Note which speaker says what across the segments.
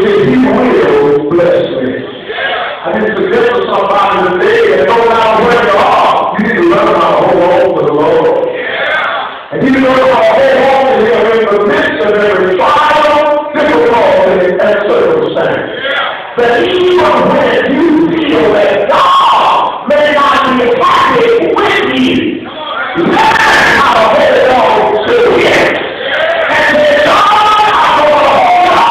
Speaker 1: said he will bless me. I need to suggest to somebody today that no matter where you are, you need to learn how to hold on to the Lord. And you learn how to hold on to him in the midst of every trial, difficulty, and circumstance. That even when you feel that God may not be happy with you, learn how to hold on to him. And say, God, I'm going to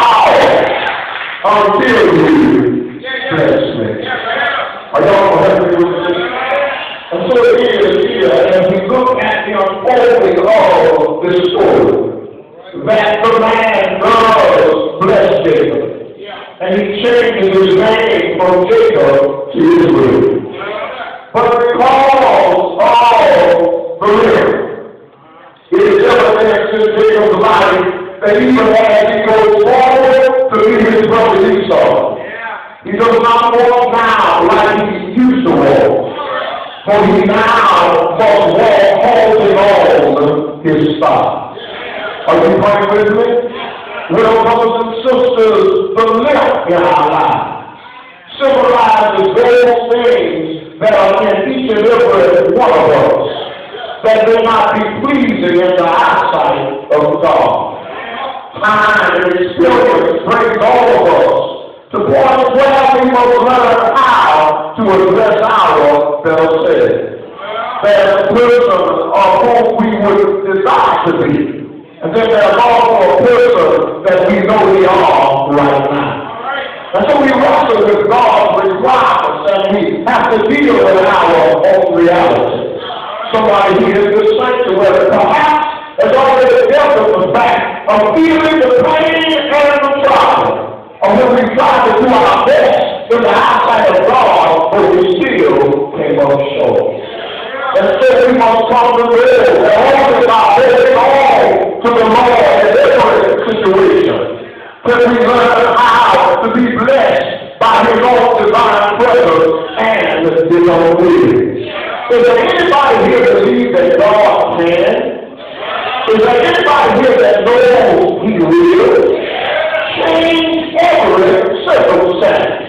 Speaker 1: hold on until you bless me. Are y'all going to help me with this? And so it is here, as we look at the unfolding of this story, that the man does bless Jacob. And he changes his name from Jacob to Israel. But because of the limp, it is evident in Jacob's life that even as he goes forward to meet his brother Esau, he does not walk now like he used to walk. For he now must walk holding on his staff. Are you praying with me? Well, brothers and sisters, the limp in our lives symbolizes those things that are in each and every one of us that may not be pleasing in the eyesight of God. Time and experience brings all of us to points where we must learn how to address our fellow selves. There's a person of whom we would desire to be. And then there's also a person that we know we are right now. And so we wrestle with God's requirements and we have to deal with our own reality. Somebody here in this sanctuary perhaps has already dealt with the fact of feeling the pain and the trial of when we try to do our best in the eyesight of God, but we still came up short. And so we must come to live and hold our holding on to the Lord in every situation. Till we learn how to be blessed by his own divine presence and his own will. Is there anybody here that believes that God can? Is there anybody here that knows he will change every circumstance?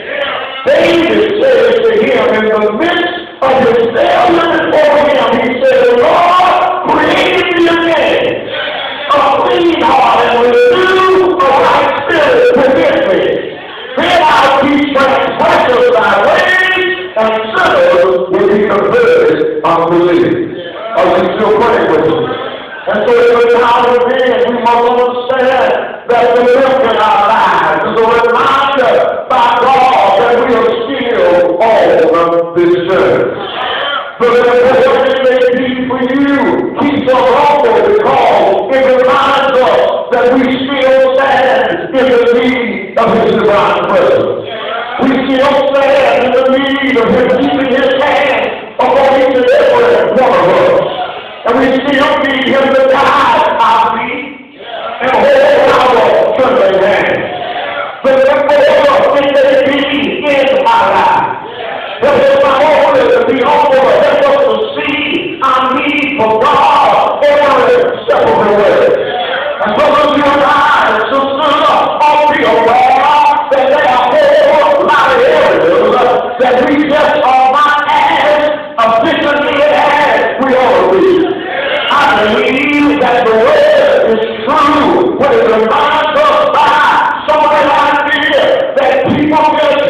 Speaker 1: David says to him in the midst of his failure before him, he said, Lord, create me again a clean heart and renew a right spirit within me. Then I'll keep transgressors thy ways, and sinners will be converted unto thee. Are you still praying with me? And so every now and then we must understand that the limp in our lives is a reminder by God that we are still on this journey. But whatever it may be for you, keep us humble because it reminds us that we still stand in the need of his divine presence. We still stand in the need of him keeping his hand upon each and every one of us. And we still need him to guide our feet and hold our trembling hands. But whatever it may be in our lives, that is not only to be humble, but help us to see our need for God every step of the way. And brothers, you and I, and sisters, ought to be aware that there are a whole lot of areas that we just are not as efficiently as we ought to be. I believe that the word is true when it reminds us by somebody like this that people just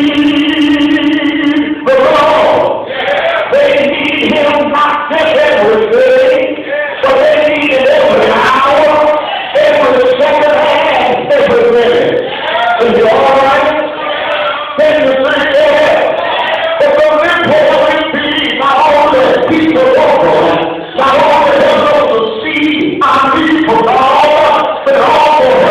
Speaker 1: need the Lord. They need him not just every day, but they need it every hour, every second, and every minute. Is it all right? Can you say that? But the important thing not only keep the Lord, not only help us to see our need for God, but also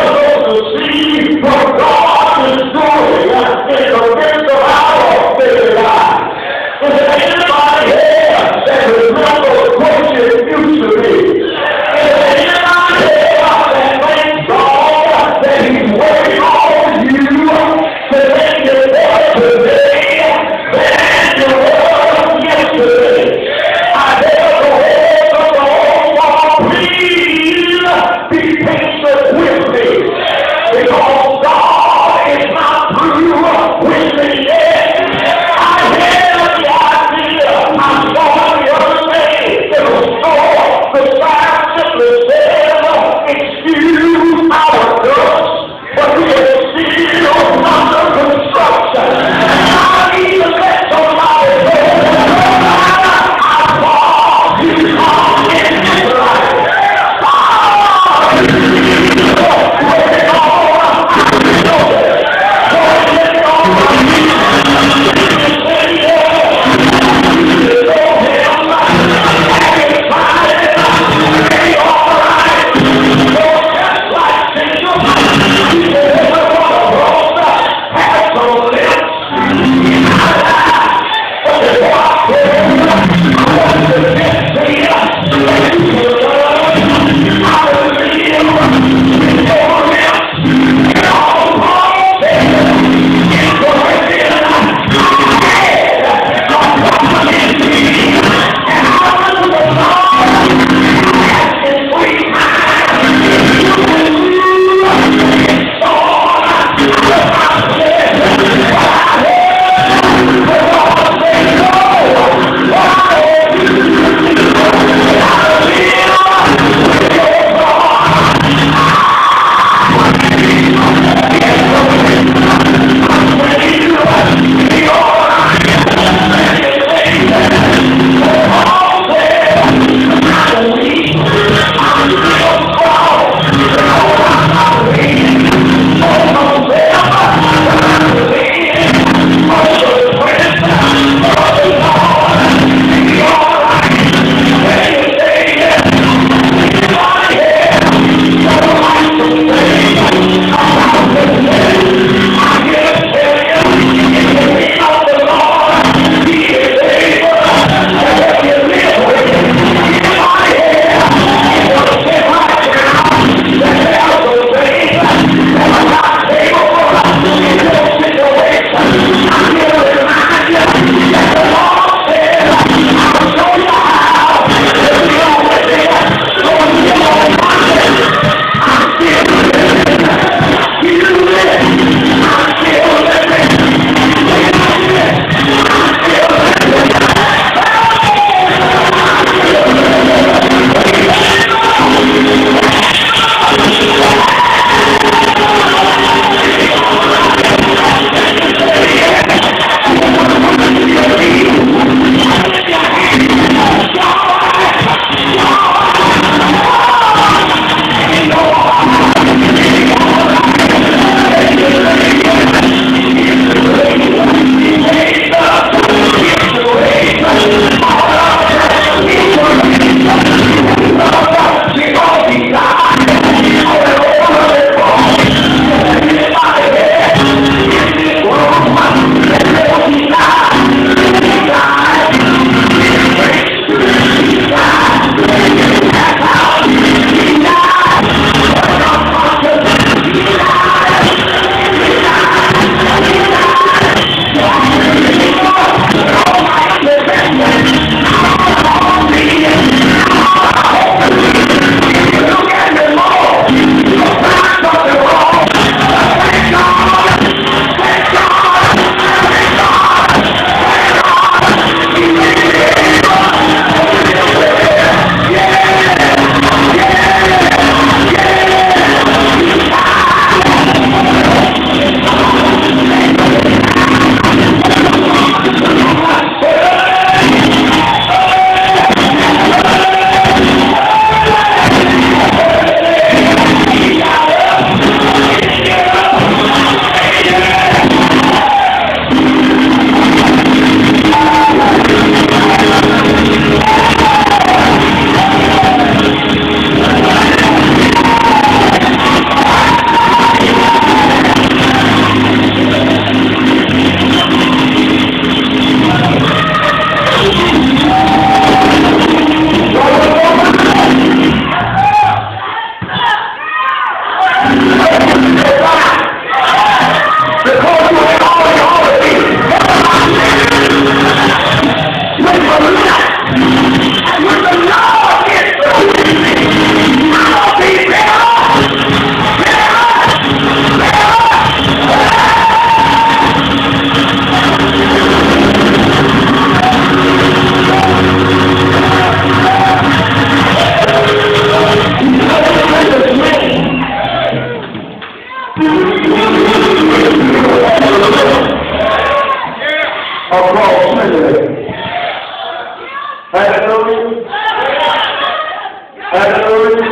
Speaker 1: Hallelujah.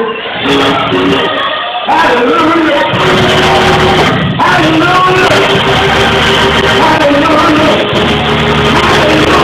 Speaker 1: Hallelujah. Hallelujah. Hallelujah. Hallelujah.